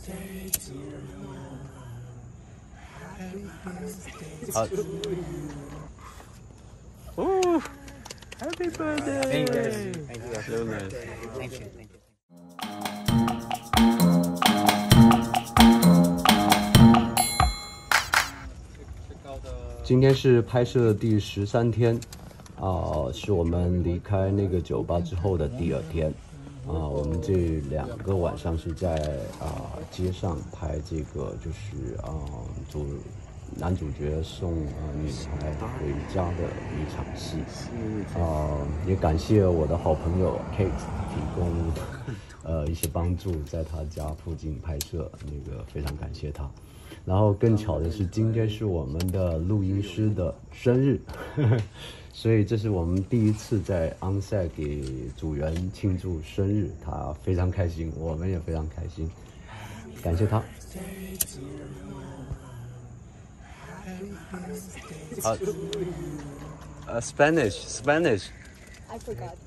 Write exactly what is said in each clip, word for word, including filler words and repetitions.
好。哦 ，Happy birthday! Thank you guys. Thank you guys. So nice. Thank you. Thank you. 今天是拍摄第十三天，啊、是我们离开那个酒吧之后的第二天，啊、我们这两个晚上是在啊、街上拍这个，就是啊、主男主角送啊、女孩回家的一场戏，啊、也感谢我的好朋友 Kate 提供呃一些帮助，在他家附近拍摄，那个非常感谢他。然后更巧的是，今天是我们的录音师的生日，呵呵，所以这是我们第一次在 onset 给主人庆祝生日，他非常开心，我们也非常开心，感谢他。 好，呃、uh, ，Spanish，Spanish。 I forgot.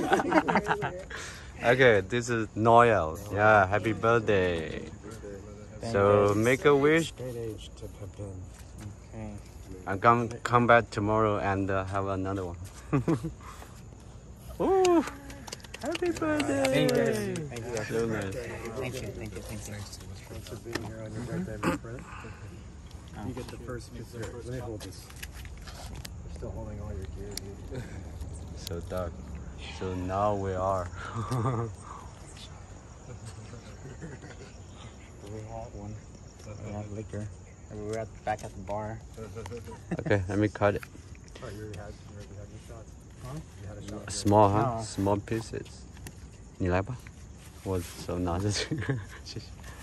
Okay, this is Noel. Yeah, happy birthday. So make a wish. Okay. I'm come come back tomorrow and uh, have another one. Oh, happy birthday! Thank you guys. Thank you guys. So nice. Thank you. Thank you. Thank you. Thanks for being here on your birthday, my friend. You get the first dessert. Let me hold this. You're still holding all your gear, dude. So dark. So now we are. We had one. We had liquor. And we were at, back at the bar. Okay, let me cut it. Oh, you already had, you already had your shot? Huh? You had a shot? Small, huh? No. Small pieces. 你来吧，我手拿着这个，谢谢。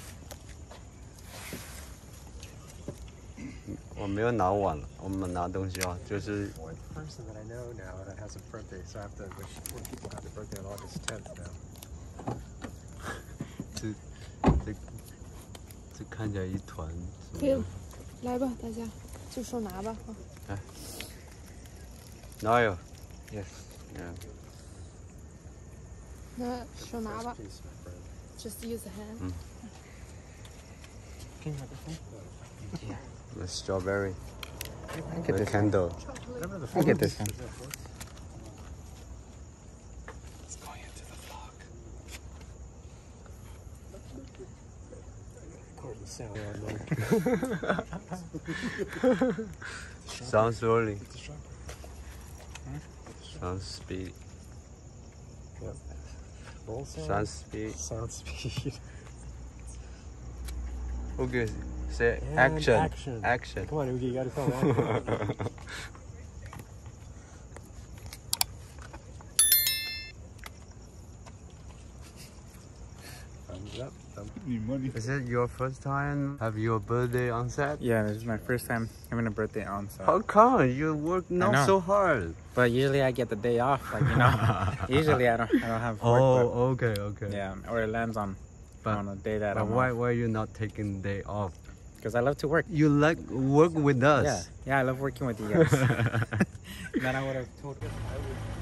我没有拿碗了，我们拿东西啊，就是 One person that I know now that has a birthday, so I have to wish more people happy birthday on August tenth now. 这这这看起来一团。 可以，来吧，大家就手拿吧啊。 Noel, yes, yeah. 那手拿吧 Peace, my friend. ，just use the hand。 Can you have this one? Yeah. The strawberry, I get the this one. candle. Whatever the I get this one. It's going into the vlog. Record the sound. Sounds slowly. Sounds speedy. Yep. Roll sound. Sounds speed. Sound speed. Okay, say And action. action. Action. Come on, Oogie, you gotta tell that. Thumbs up. Thumbs Is it your first time have your birthday on set? Yeah, this is my first time having a birthday on set. How come you work not know. so hard? But usually I get the day off, like you know. Usually I don't, I don't have work. Oh, okay, okay. But, yeah, or it lands on But- on a day that But I'm why off. why you not taking day off? Because I love to work. You like work with us. Yeah, yeah, I love working with you guys. Then I would have told you.